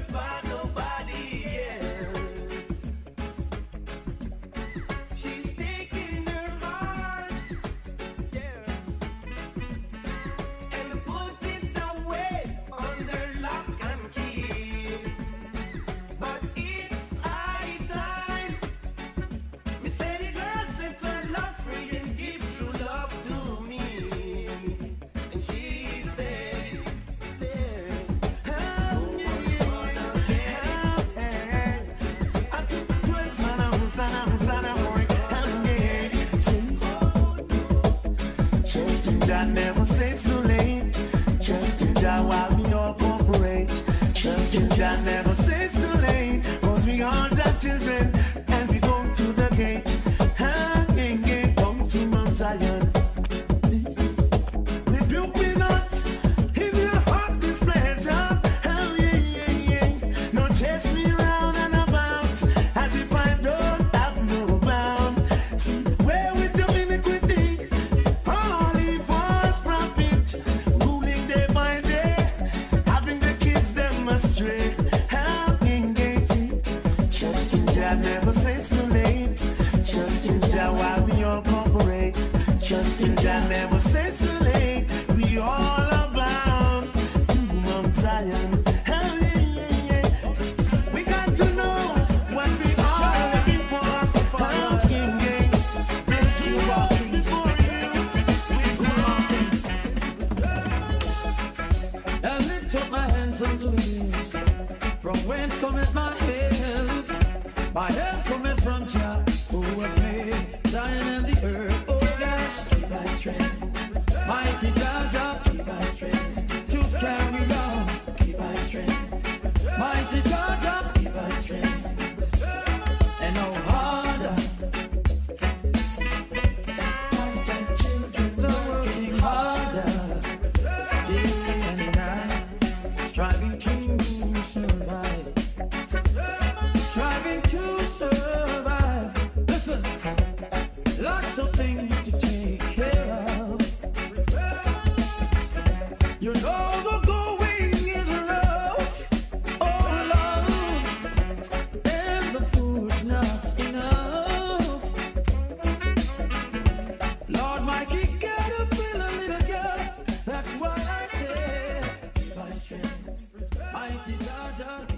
find nobody else. She's taking her heart, yeah, and put it away under lock and key. But it's high time Miss Lady Girl sets her love free and gives true love to me. And she says, That never says too late. Just in that while we all cooperate. Just in that never says too late. Cause we are the children and we go to the gate. Hanging come to Mount Zion. Rebuke me not in your heart displeasure. Oh yeah, yeah, yeah. No chase me round and about as if I don't have no bound. See, where with the iniquity, holy false prophet, ruling day by day, having the kids them astray. Helping Gacy, just in Jah never says too late. Just in Jah while we all cooperate. Just in Jah never says too late. We all are bound to Mount Zion. Hell yeah, yeah, yeah. We got to know what we are looking for. Helping Gacy, there's two walls before you. With mountains. I lift up my hands unto the hills, from whence cometh my help? My help cometh from Jah, who has made Zion and the earth. Oh gosh, give my strength, mighty Jah, give my strength to carry on. Give my strength, mighty Jah, give my strength, and no harder. Children are working harder, day and night, striving to survive. Striving to survive. Listen, lots of things to take care of. You know the going is rough. Oh Lord, and the food's not enough. Lord, my kid gotta feel a little girl. That's why I say, my strength, mighty God.